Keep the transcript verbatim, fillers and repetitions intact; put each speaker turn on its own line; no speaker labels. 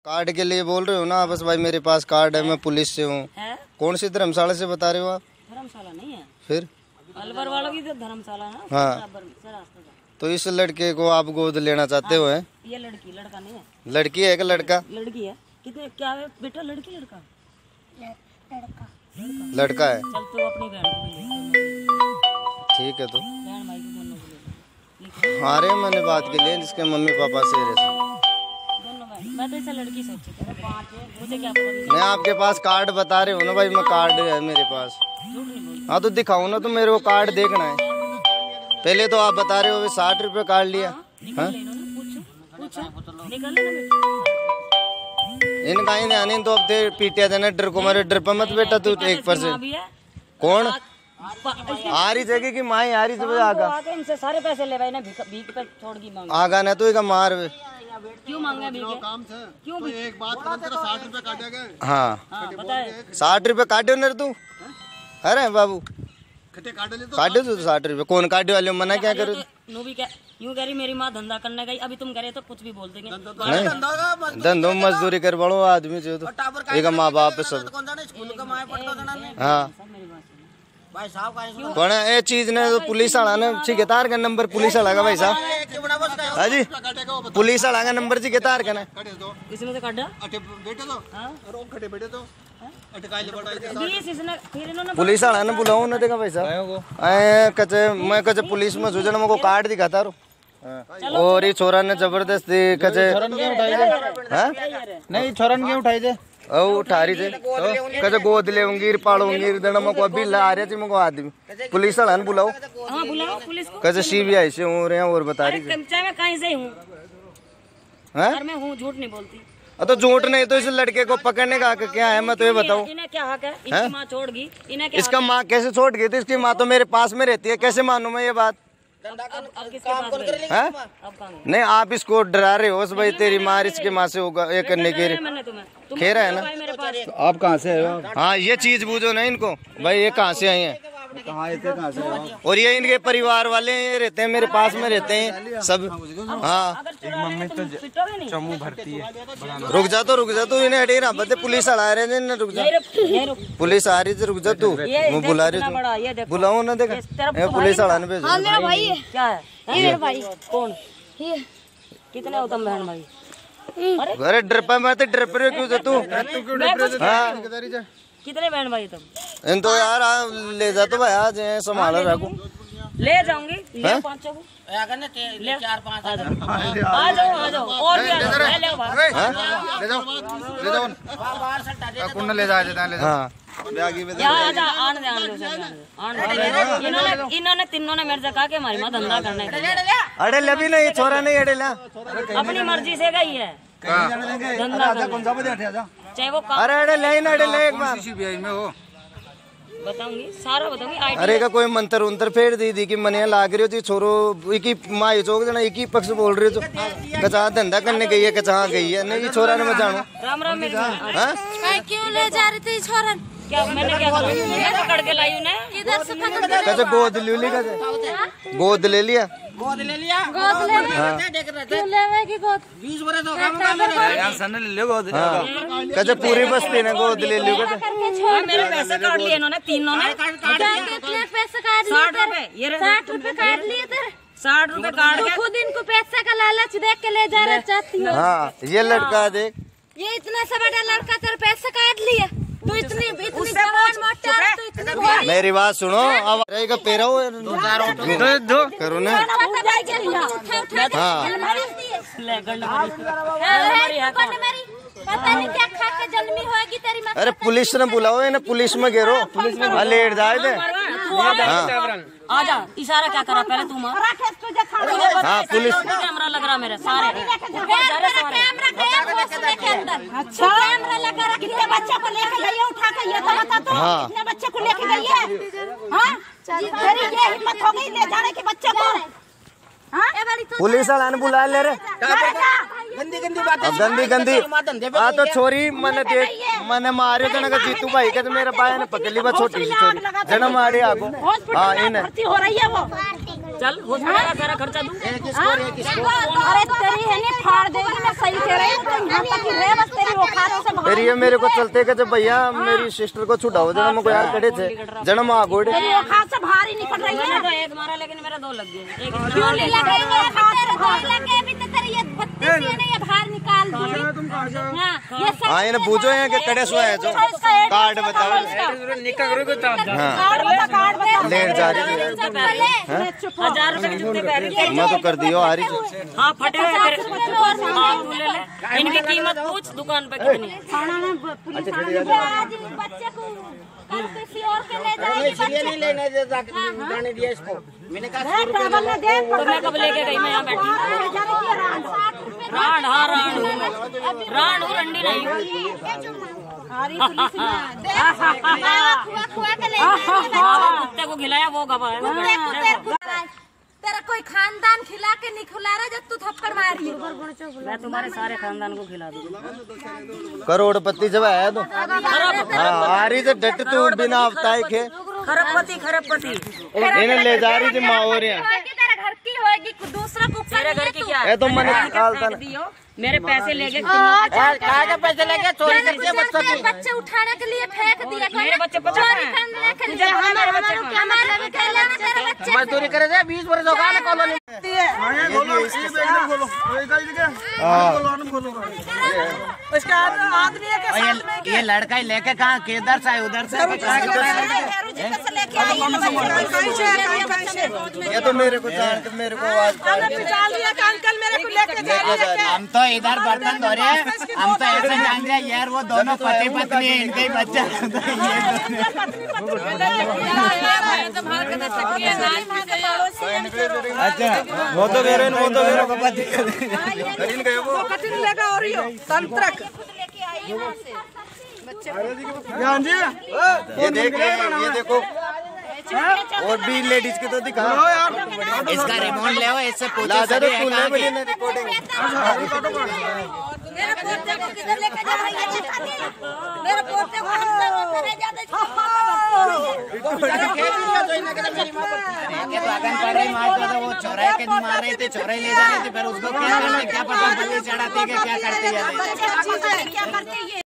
Card के लिए बोल रहे हो ना? बस भाई मेरे पास कार्ड है, मैं पुलिस से हूँ। कौन सी धर्मशाला से बता रहे हो आप?
धर्मशाला नहीं है,
फिर
अलवर वालों की तो धर्मशाला ना।
हाँ, तो इस लड़के को आप गोद लेना चाहते हो? है
ये लड़की, लड़का नहीं है।
लड़की है कि लड़का?
लड़की है। कितने क्या है बेटा? लड़की लड़का?
लड़का
लड़का है।
चल तू अपनी बहन को ले।
ठीक है, तो
बहन भाई को दोनों को ले।
आ रहे हैं मैंने बात के लिए जिसके मम्मी पापा से रहे।
दोनों बहन। मैं तो इसे लड़की सोची थी। मुझे क्या पता?
मैं आपके पास कार्ड बता रहे हो ना भाई, मैं कार्ड है मेरे पास।
झूठ नहीं बोल।
हाँ तो दिखाओ ना, तो मेरे को कार्ड देखना है। पहले तो आप बता रहे हो साठ रुपए कार्ड लिया। हाँ,
पूछो पूछो निकल लेना बेटा।
इनका ही ध्यान इन तो अब थे पीटिया देना डर को मारे। डर पर मत बेटा तू एक पर से। कौन आ रही जगह की माँ आ रही सब आगा
आके इनसे सारे पैसे ले भाई ना, भीख भीख पे छोड़ दी मांग।
आगा ना तो एक मार वे।
क्यों मांगे भीख?
काम से
क्यों
तो एक बात कर, तेरा साठ रुपए काटे गए।
हाँ
हाँ बताए।
साठ रुपए काटे नर तू? अरे बाबू
खट्टे काटे ले तो
काटे तू साठ रुपए। कौन काटे वाले मना क्या करो?
नो भी क्या यूं कह रही मेरी माँ धंधा करने गई, अभी तुम कह रहे तो कुछ भी बोल देंगे।
नहीं धंधो मजदूरी कर बड़ो आदमी जो तो एक माँ बाप सब। हाँ
भाई साहब का
कौन है ये चीज ने? तो पुलिस वाला ने ठेकेदार का नंबर पुलिस वाला का भाई साहब। हाँ जी, पुलिस वाला का नंबर ठेकेदार का ना।
इसमें से काटा
बेटे तो खटे बेटे तो
बीस इसने फिर इन्होंने
पुलिस वाला ने बुलाओ ना देखा भाई साहब। आए कचे मैं कचे पुलिस में सुजन में को कार्ड दिखाता रो। और ये छोरा ने जबरदस्ती कचे
नहीं छोरन क्यों उठाई दे
ओ उठारी थे कचे गोद लेऊंगी पालूंगी दन में को अभी ला रहे थे मको आदमी। पुलिस वाला ने बुलाओ।
हाँ बुलाओ पुलिस को।
कचे सीबीआई से हो रहे हैं और बता रही थी।
चाहे मैं कहीं से हूँ,
हैं?
मैं हूँ, झूठ नहीं बोलती।
तो झूठ नहीं तो इस लड़के को पकड़ने का हक क्या है? मैं तो ये बताऊं।
इन्हें क्या हक है? इनकी माँ छोड़ गई, इन्हें क्या
इसका माँ कैसे छोड़ गई थी? इसकी माँ तो मेरे पास में रहती है, कैसे मानूं मैं ये बात?
अब अब किसके पास गई?
हैं?
अब कहाँ गई?
नहीं आप इसको डरा रहे हो भाई, तेरी माँ इसके माँ से होगा ये करने के
मैंने तुम्हें तुम
खेरा है ना।
भाई मेरे पास
आप कहाँ से आए हो?
हाँ ये चीज बूझो ना इनको भाई, ये कहाँ से आई है?
कहाँ आए थे? कहाँ से आए हो?
और ये इनके परिवार वाले ये रहते हैं मेरे पास में रहते हैं सब। हाँ
अगर चुरा रहे तुम पिटोगे नहीं?
चमू भरती है।
रुक जा तो रुक जा तू, इन्हें हटे ना बते पुलिस आ रहे हैं। रुक जा,
ये रुक, ये रुक।
पुलिस आ रही थी, रुक जा तू।
ये
मैं बुला रही
इतना
हूँ,
बड़ा, ये देखो।
बुलाओ ना देखा ये पुलिस वाला ने भेजो।
मेरा भाई है।
क्या है?
ये मेरा भाई
कौन?
ये
कितने हो तुम बहन भाई?
अरे डर पे मैं तो डर पे क्यों तू? हाँ
कितने बहन भाई तुम?
इन तो यार आ, ले जा तो भाई आज संभाल रखो।
ले जाऊंगी ले पाँचों को ले चार पाँच आ जाओ आ जाओ आ जाओ और भी आ जाओ ले ले भाई
ले जाओ ले जाओ कुंडा ले जा ले जा।
हाँ
या आजा आने दे आने दे आने दे। इन्होंने इन्होंने तीनों ने मेरे से कहा कि हमारी माँ धंधा करने के लिए।
अरे लभी नहीं छोरा नहीं अड़े ला।
अपनी मर्जी से गई है धंधा करने। चाहे वो काम
अरे अड़े ले ना अड़े ले एक बार
सीबीआई में हो
बताऊंगी, सारा बताऊंगी। आई
अरे का कोई मंत्र उंतर फेर दी दी कि मने लाग रही हो छोरो एक ही माँ चौक देना एक ही पक्ष बोल रहे हो। कचा धंधा करने गई है, कचा गई है नहीं छोरा ने मैं जानू।
राम राम मेरी बहन।
हाँ
क्यों ले जा रही थी छोरन?
क्या मैंने क्या करा? मैं पकड़ के लाई उन्हें।
किधर से पकड़ के?
कचा गोद ले ली, कचा गोद ले लिया।
गोद ले क्यों लेवेगी गोद? बीस बरस हो गए
यार सन ले लो गोद।
हाँ कचा पूरी बस्ती ने गोद ले ली।
करके छोड़।
मेरे पैसे काट लिए इन्होंने तीनों ने।
क्या कितने पैसे काट लिए?
साठ रुपए ये
साठ रुपए काट लिए तेरे।
साठ रुपए काट
तू
के
खुद इनको पैसे का लालच देख के ले जा रहे चाहती हो।
हाँ ये लड़का देख,
ये इतना सा बड़ा लड़का तेरे पैसे काट लिया। तू इतनी इतनी जवान मोटा है, तू इतनी गोरी।
मेरी बात सुनो अब रहेगा पेरा हो दो करो ना। हाँ
ले गंड
पता नहीं क्या खा के जन्मी होगी तेरी माँ।
अरे पुलिस ने बुलाओ ना, पुलिस में घेरो। हाँ लेट जाए थे।
आ जा इशारा क्या करा पहले तुम?
हाँ पुलिस
कैमरा लग रहा मेरे सारे
कैमरा गया घोंसले के अंदर। अच्छा कैमरा लगा रहा। कितने बच्चे को लेके गई है उठा के? ये तो बता तू।
हाँ।
कितने बच्चे को लेके गई है? हाँ तेरी ये हिम्मत हो गई ले जाने के बच्चे को? हाँ
पुलिस वाला ने बुला ले रहे।
गंदी गंदी बात
अब गंदी गंदी आ तो छोरी मैंने देख मैंने मारे तो ना जीतू भाई के तो मेरा पाया ने पकड़ ली बस छोटी सी छोरी जन्म मारे आगो। हाँ इन
भर्ती हो रही है वो।
चल हॉस्पिटल का सारा खर्चा दूं।
अरे तेरी है नहीं फाड़ देगी, मैं सही कह रही हूँ। यहाँ तक ही रह बस तेरी बुखारों से
फिर ये मेरे को चलते के जब भैया मेरी सिस्टर को छुड़ाओ देना मेरे को यार कड़े थे जन्म आ गोड़े
तेरी बुखार से बाहर ही निकल रही है।
तो एक मारा लेकिन मेरा दो लग गए। एक
क्यों नहीं लगे? तेरे दो लगे अभी तो तेरी ये बत्तीस ये नहीं, ये बाहर निकाल दूंगी। हाँ, ये सब
हाँ ये पूछो यहाँ के कड़े सुआ है जो कार्ड बताओ। हाँ लेट जा रही
हजार रुपए के जूते पहन
मैं तो कर दियो आ रही।
हाँ फटे हुए तेरे। हाँ तू ले ले। इनकी कीमत पूछ दुकान पे कितनी।
आज बच्चे को कल किसी और के ले जाएगी।
इसलिए नहीं लेने दे जाने दिया इसको। मैंने कहा
तो मैं कब लेके गई, मैं यहाँ बैठी राड। हाँ राड राड हूँ, रंडी नहीं कुत्ते को खिलाया वो गवा है।
तेरा कोई खानदान खिला के नहीं खिला रहा जब तू थप्पड़ मारी।
मैं तुम्हारे सारे खानदान को खिला दूंगा।
करोड़पति जब आया तो हाँ आ रही तो डट तू बिना हफ्ताई के
खरबपति खरबपति
इन्हें ले जा रही थी माँ हो रही है।
तेरे घर की होगी दूसरा को
तेरे घर की क्या
ये तो मैंने निकालता ना
मेरे पैसे लेके
कहा के पैसे लेके चोरी करके बच्चों की
बच्चे उठाने के लिए फेंक दिया।
मेरे बच्चे पता है तुझे हमारे बच्चे को
हमारे भी कह लेना तेरे बच्चे
मजदूरी करे थे बीस वर्ष होगा ना कॉलोनी
उसका आदमी है के साथ में
ये लड़का ही लेके कहाँ किधर से उधर से
लेके आई
ये तो मेरे को जान मेरे को आवाज
डाल दिया कि अंकल मेरे को लेके जा रहे हैं।
हम तो इधर बर्तन धो रहे हैं, हम तो ऐसे जान रहे यार वो दोनों पति पत्नी है, इनके ही बच्चा
अच्छा वो तो कह रहे हैं वो तो कह रहे हैं पति
वो कठिन लेगा और यो तंत्रक
ये देख ये देखो और भी लेडीज के तो दिखा
इसका रिमोट ले इससे
ला जा तो फुल है बड़ी ने रिकॉर्डिंग
मेरे पोते को किधर लेके जा रही है? मेरे पोते को हम लोग करे जाते
बागान पर ही मारता था वो चौराहे के मार रहे थे, चौराहे ले जा रहे थे, फिर उसको क्या करते क्या पता बल्ली चढ़ाते क्या करते
क्या करते ये